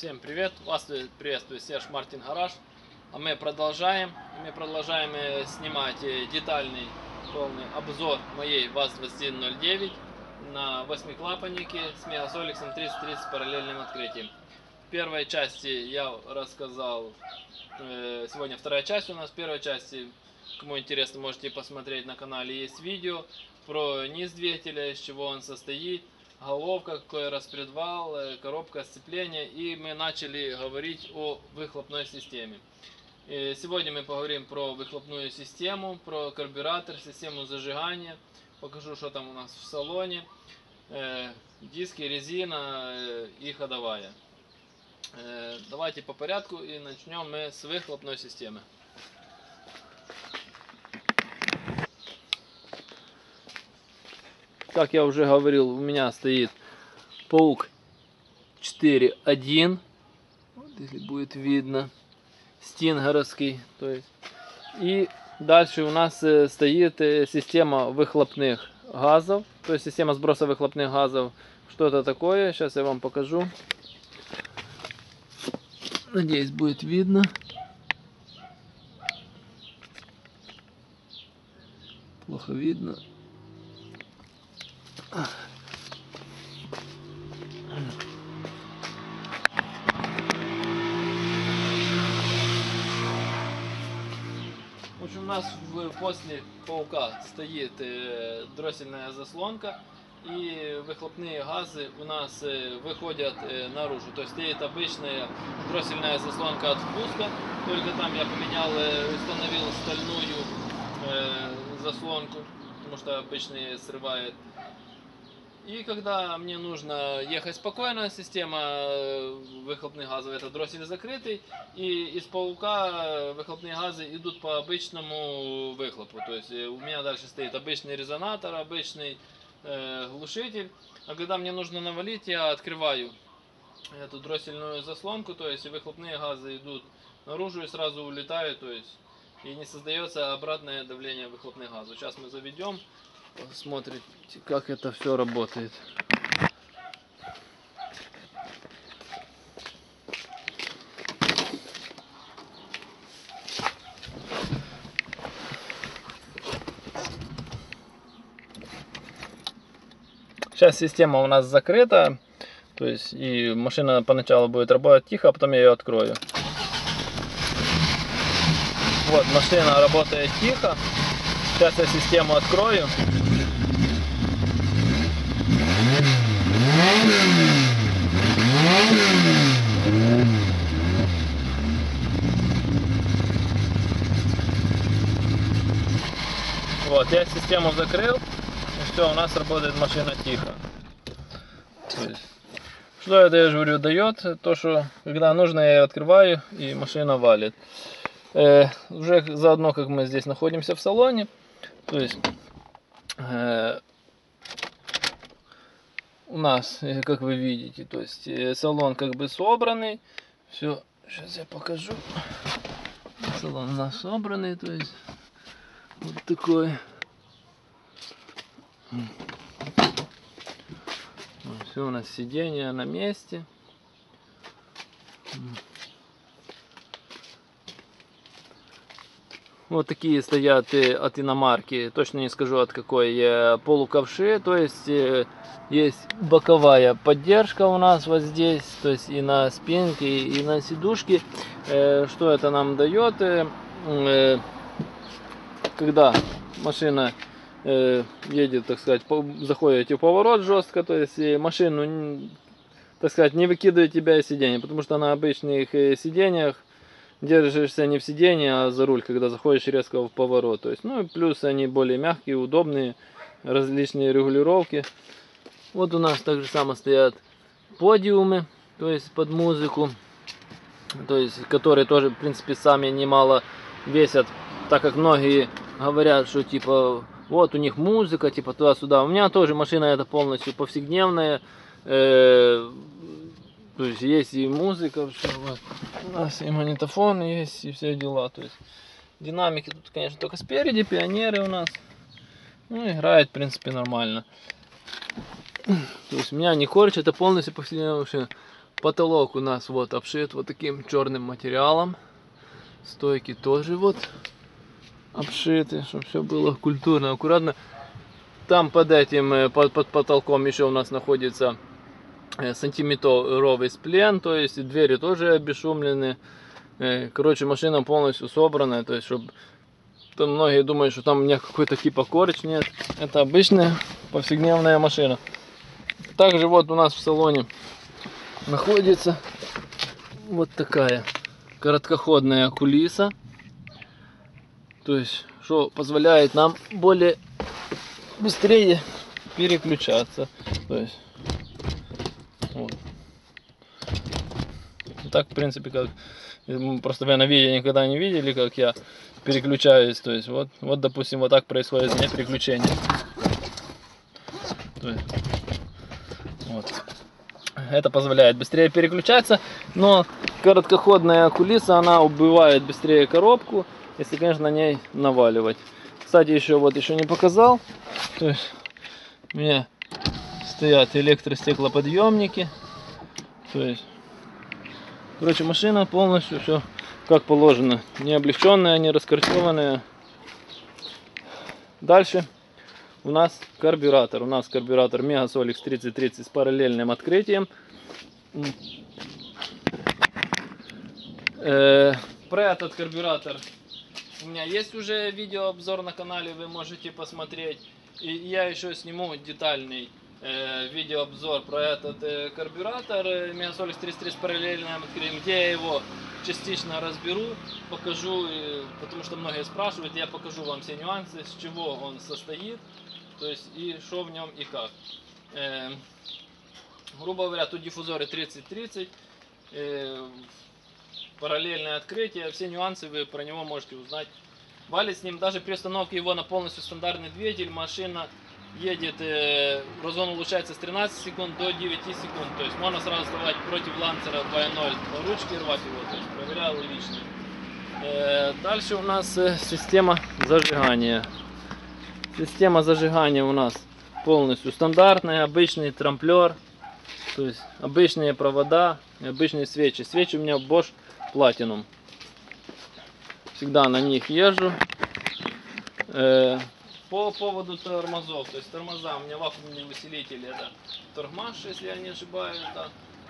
Всем привет! Вас приветствует Серж Мартин Гараж. А мы продолжаем. Снимать детальный полный обзор моей ВАЗ-2109 на 8-клапаннике с мегасоликсом 3030 с параллельным открытием. В первой части я рассказал, сегодня вторая часть у нас. В первой части, кому интересно, можете посмотреть на канале, есть видео про низ двигателя, из чего он состоит, головка, какой распредвал, коробка сцепления, и мы начали говорить о выхлопной системе. И сегодня мы поговорим про выхлопную систему, про карбюратор, систему зажигания, покажу, что там у нас в салоне, диски, резина и ходовая. Давайте по порядку и начнем мы с выхлопной системы. Как я уже говорил, у меня стоит Паук 4.1, вот если будет видно, стингаровский, то есть. И дальше у нас стоит система выхлопных газов, то есть система сброса выхлопных газов. Что это такое? Сейчас я вам покажу. Надеюсь, будет видно. Плохо видно. В общем, у нас после Паука стоит дроссельная заслонка, и выхлопные газы у нас выходят наружу. То есть стоит обычная дроссельная заслонка от впуска, только там я поменял, установил стальную заслонку, потому что обычные срывает. И когда мне нужно ехать спокойно, система выхлопных газов, это дроссель закрытый, и из Паука выхлопные газы идут по обычному выхлопу. То есть у меня дальше стоит обычный резонатор, обычный глушитель. А когда мне нужно навалить, я открываю эту дроссельную заслонку, то есть выхлопные газы идут наружу и сразу улетают, то есть и не создается обратное давление выхлопных газов. Сейчас мы заведем. Посмотрите, как это все работает. Сейчас система у нас закрыта, то есть и машина поначалу будет работать тихо, а потом я ее открою. Вот, машина работает тихо. Сейчас я систему открою. Вот, я систему закрыл, и все, у нас работает машина тихо. Что это, я же говорю, дает? То, что когда нужно, я ее открываю, и машина валит. Уже заодно, как мы здесь находимся в салоне, то есть у нас, как вы видите, то есть салон как бы собранный. Все, сейчас я покажу. Салон у нас собранный, то есть вот такой. Все, у нас сиденье на месте. Вот такие стоят от иномарки, точно не скажу от какой, полуковши, то есть есть боковая поддержка у нас вот здесь, то есть и на спинке, и на сидушке. Что это нам дает? Когда машина едет, так сказать, заходите в поворот жестко, то есть машину, так сказать, не выкидывает тебя из сиденья, потому что на обычных сиденьях держишься не в сиденье, а за руль, когда заходишь резко в поворот. То есть, ну и плюс они более мягкие, удобные, различные регулировки. Вот у нас также само стоят подиумы, то есть под музыку, то есть которые тоже, в принципе, сами немало весят, так как многие говорят, что типа вот у них музыка, типа туда-сюда. У меня тоже машина это полностью повседневная. То есть и музыка, все, вот. У нас и магнитофон есть, и все дела. То есть динамики тут, конечно, только спереди, пионеры у нас. Ну, играет, в принципе, нормально. То есть меня не корчит, это полностью повседневная машина. Потолок у нас вот обшит вот таким черным материалом. Стойки тоже вот обшиты, чтобы все было культурно, аккуратно. Там под этим, под потолком еще у нас находится сантиметровый сплен, то есть двери тоже обесшумлены. Короче, машина полностью собранная, то есть, чтобы там многие думают, что там у меня какой-то типа корч, нет, это обычная повседневная машина. Также вот у нас в салоне находится вот такая короткоходная кулиса, то есть, что позволяет нам более быстрее переключаться, то есть, вот. Так, в принципе, как просто вы на видео никогда не видели, как я переключаюсь, то есть, вот, допустим, вот так происходит у меня переключение. То есть, вот. Это позволяет быстрее переключаться, но короткоходная кулиса, она убивает быстрее коробку, если, конечно, на ней наваливать. Кстати, еще не показал, то есть у меня стоят электростеклоподъемники, то есть, короче, машина полностью все как положено, не облегченная, не раскорчеванная. Дальше у нас карбюратор. У нас карбюратор Megasolix 3030 с параллельным открытием. Про этот карбюратор у меня есть уже видеообзор на канале, вы можете посмотреть. И я еще сниму детальный видеообзор про этот карбюратор Megasolix 3030 с параллельным открытием, где я его частично разберу, покажу, потому что многие спрашивают, я покажу вам все нюансы, с чего он состоит, то есть и что в нем и как. Грубо говоря, тут диффузоры 3030, параллельное открытие, все нюансы вы про него можете узнать. Валит с ним даже при установке его на полностью стандартный двигатель, машина едет, разгон улучшается с 13 секунд до 9 секунд, то есть можно сразу вставать против Лансера 2.0 по ручке, рвать его, то есть проверял лично. Дальше у нас система зажигания. Система зажигания у нас полностью стандартная, обычный трамплер, то есть обычные провода, обычные свечи. Свечи у меня Bosch Platinum. Всегда на них езжу. По поводу тормозов, то есть тормоза, у меня вакуумный усилитель, это Торгмаш, если я не ошибаюсь, да.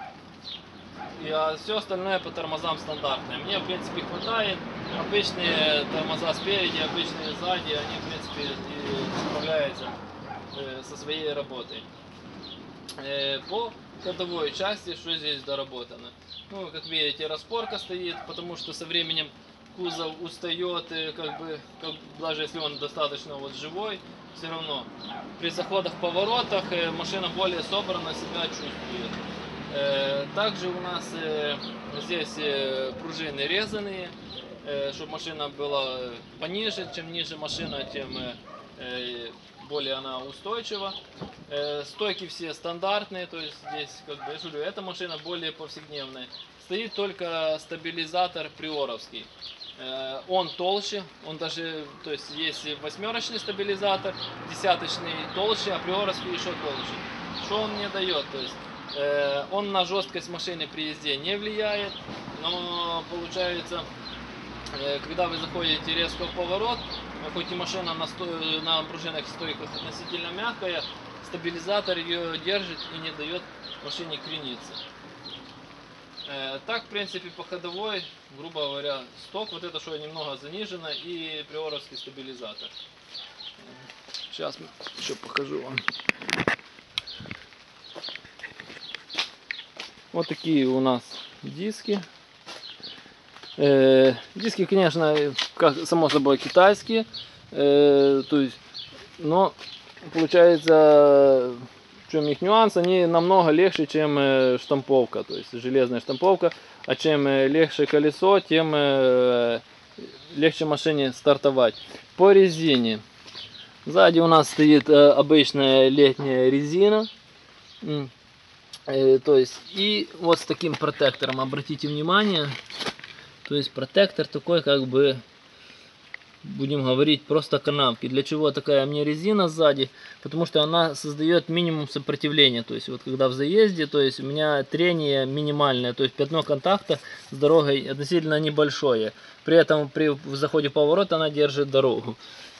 И все остальное по тормозам стандартное. Мне, в принципе, хватает. Обычные тормоза спереди, обычные сзади, они, в принципе, справляются со своей работой. По ходовой части, что здесь доработано? Ну, как видите, распорка стоит, потому что со временем кузов устает, даже если он достаточно вот живой, все равно при заходах, поворотах машина более собрана себя чувствует. Также у нас здесь пружины резаные, чтобы машина была пониже. Чем ниже машина, тем более она устойчива. Стойки все стандартные, то есть здесь, как бы, я говорю, эта машина более повседневная. Стоит только стабилизатор приоровский. Он толще, он даже, то есть есть восьмерочный стабилизатор, десяточный толще, а приоровский еще толще. Что он мне дает? То есть он на жесткость машины при езде не влияет, но получается, когда вы заходите резко в поворот, хоть и машина на пружинах стойках относительно мягкая, стабилизатор ее держит и не дает машине крениться. Так, в принципе, по ходовой, грубо говоря, сток, вот это что немного занижено, и приоровский стабилизатор. Сейчас еще покажу вам. Вот такие у нас диски. Диски, конечно, как само собой китайские, то есть, но получается, в чем их нюанс, они намного легче, чем штамповка, то есть железная штамповка, а чем легче колесо, тем легче машине стартовать. По резине. Сзади у нас стоит обычная летняя резина. То есть, и вот с таким протектором, обратите внимание, то есть протектор такой, как бы, будем говорить, просто канавки. Для чего такая мне резина сзади? Потому что она создает минимум сопротивления. То есть вот когда в заезде, то есть у меня трение минимальное, то есть пятно контакта с дорогой относительно небольшое. При этом при заходе в поворот она держит дорогу.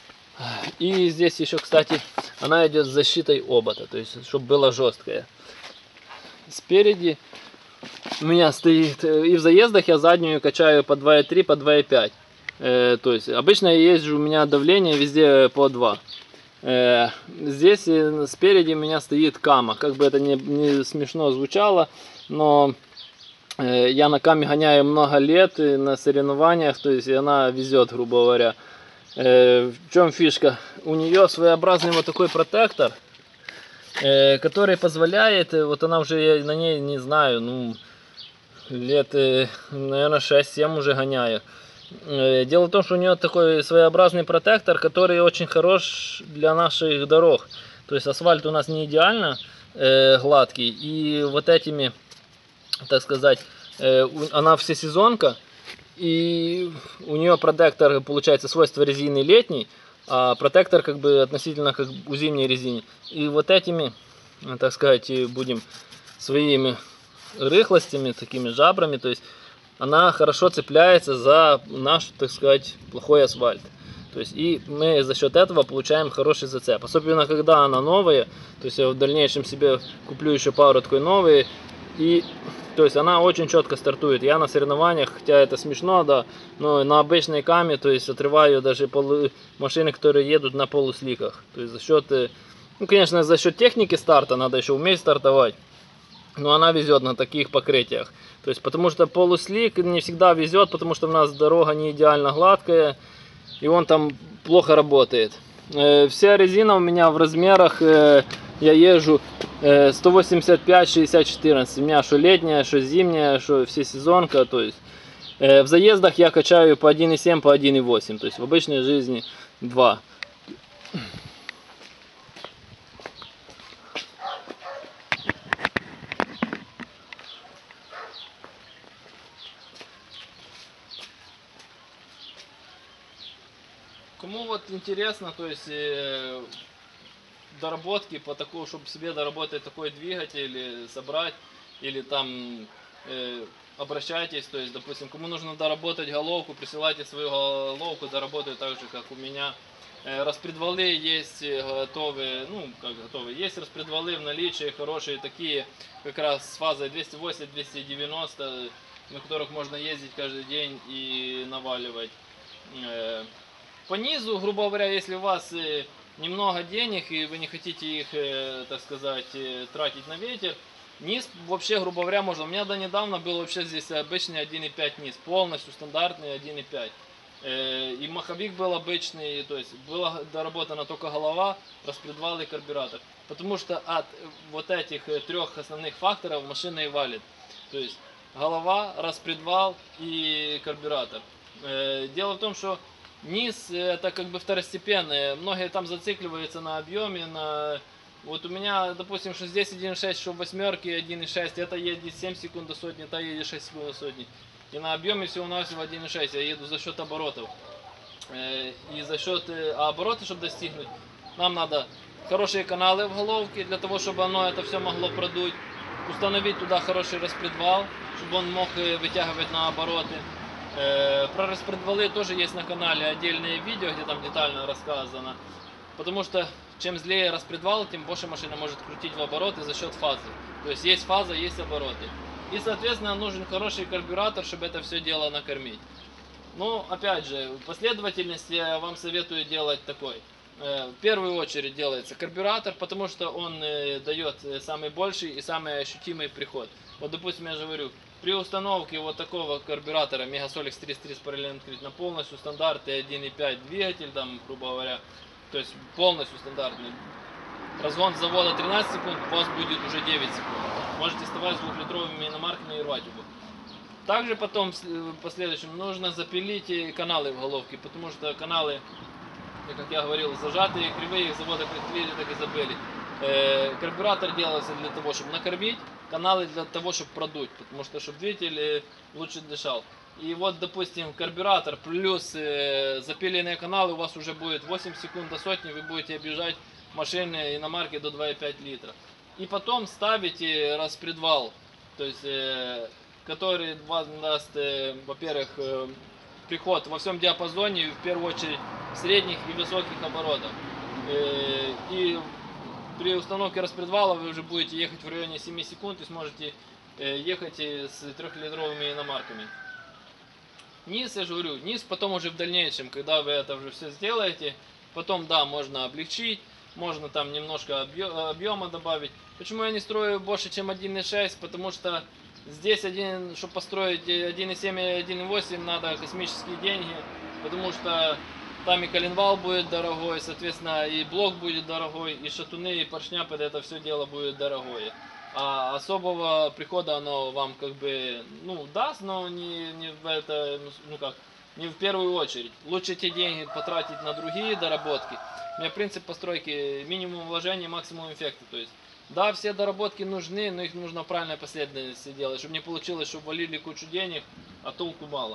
И здесь еще, кстати, она идет с защитой обота, то есть чтобы было жесткое. Спереди у меня стоит, и в заездах я заднюю качаю по 2,3, по 2,5. То есть обычно езжу, у меня давление везде по 2. Здесь спереди у меня стоит кама. Как бы это не смешно звучало, но я на каме гоняю много лет на соревнованиях, то есть она везет, грубо говоря. В чем фишка? У нее своеобразный вот такой протектор, который позволяет, вот она уже, я на ней не знаю, ну, лет, наверное, 6-7 уже гоняю. Дело в том, что у нее такой своеобразный протектор, который очень хорош для наших дорог. То есть асфальт у нас не идеально гладкий, и вот этими, так сказать, она всесезонка, и у нее протектор, получается, свойства резины летний, а протектор как бы относительно как у зимней резины. И вот этими, так сказать, будем своими рыхлостями, такими жабрами, то есть она хорошо цепляется за наш, так сказать, плохой асфальт. То есть и мы за счет этого получаем хороший зацеп. Особенно когда она новая, то есть я в дальнейшем себе куплю еще пару такой новые. И то есть она очень четко стартует. Я на соревнованиях, хотя это смешно, да, но на обычной каме, то есть отрываю даже машины, которые едут на полусликах. То есть за счет, ну конечно, за счет техники старта надо еще уметь стартовать. Но она везет на таких покрытиях. То есть потому что полуслик не всегда везет, потому что у нас дорога не идеально гладкая, и он там плохо работает. Вся резина у меня в размерах, я езжу 185-60-14. У меня что летняя, что зимняя, что всесезонка. То есть в заездах я качаю по 1,7, по 1,8. То есть в обычной жизни 2. Кому вот интересно, то есть доработки по такому, чтобы себе доработать такой двигатель, собрать, или там обращайтесь, то есть, допустим, кому нужно доработать головку, присылайте свою головку, доработаю так же, как у меня. Распредвалы есть готовые, ну, как готовые, есть распредвалы в наличии, хорошие такие, как раз с фазой 280-290, на которых можно ездить каждый день и наваливать. По низу, грубо говоря, если у вас немного денег и вы не хотите их, так сказать, тратить на ветер, низ вообще, грубо говоря, можно. У меня до недавно был вообще здесь обычный 1,5 низ, полностью стандартный 1,5. И маховик был обычный, то есть была доработана только голова, распредвал и карбюратор. Потому что от вот этих трех основных факторов машина и валит. То есть голова, распредвал и карбюратор. Дело в том, что низ это как бы второстепенное. Многие там зацикливаются на объеме, на... Вот у меня, допустим, что здесь 1.6, что в восьмерке 1.6, это едет 7 секунд до сотни, это едет 6 секунд до сотни. И на объеме всего-навсего 1.6, я еду за счет оборотов. И за счет оборота, чтобы достигнуть, нам надо хорошие каналы в головке, для того, чтобы оно это все могло продуть. Установить туда хороший распредвал, чтобы он мог вытягивать на обороты. Про распредвалы тоже есть на канале отдельные видео, где там детально рассказано. Потому что чем злее распредвал, тем больше машина может крутить в обороты за счет фазы. То есть фаза, есть обороты. И, соответственно, нужен хороший карбюратор, чтобы это все дело накормить. Ну, опять же, последовательность я вам советую делать такой. В первую очередь делается карбюратор, потому что он дает самый больший и самый ощутимый приход. Вот, допустим, я же говорю, при установке вот такого карбюратора Megasolix 33 с параллельным открытием на полностью стандартный 1.5 двигатель, там, грубо говоря, то есть полностью стандартный. Разгон с завода 13 секунд, у вас будет уже 9 секунд. Можете вставать с 2-литровыми иномарками и рвать его. Также потом, в последующем, нужно запилить каналы в головке, потому что каналы, как я говорил, зажатые, кривые, их завода как видели, так и забыли. Карбюратор делается для того, чтобы накормить, каналы для того, чтобы продуть, потому что чтобы двигатель лучше дышал. И вот, допустим, карбюратор плюс запиленные каналы, у вас уже будет 8 секунд до сотни, вы будете объезжать машины иномарки до 2,5 литра. И потом ставите распредвал, то есть, который вам даст, во-первых, приход во всем диапазоне, в первую очередь средних и высоких оборотов. И при установке распредвала вы уже будете ехать в районе 7 секунд и сможете ехать с 3-литровыми иномарками. Низ, я же говорю, низ потом уже в дальнейшем, когда вы это уже все сделаете, потом, да, можно облегчить, можно там немножко объема добавить. Почему я не строю больше, чем 1.6? Потому что здесь, чтобы построить 1.7 и 1.8, надо космические деньги, потому что там и коленвал будет дорогой, соответственно, и блок будет дорогой, и шатуны, и поршня под это все дело будет дорогое. А особого прихода оно вам как бы, ну, даст, но не в это, ну как, не в первую очередь. Лучше эти деньги потратить на другие доработки. У меня принцип постройки: минимум вложений, максимум эффекта. То есть, да, все доработки нужны, но их нужно в правильной последовательности делать, чтобы не получилось, что валили кучу денег, а толку мало.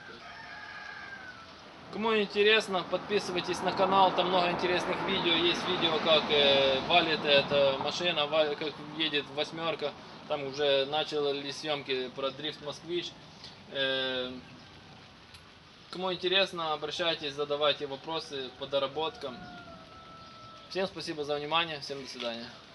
Кому интересно, подписывайтесь на канал, там много интересных видео. Есть видео, как валит эта машина, как едет восьмерка. Там уже начали съемки про дрифт Москвич. Кому интересно, обращайтесь, задавайте вопросы по доработкам. Всем спасибо за внимание, всем до свидания.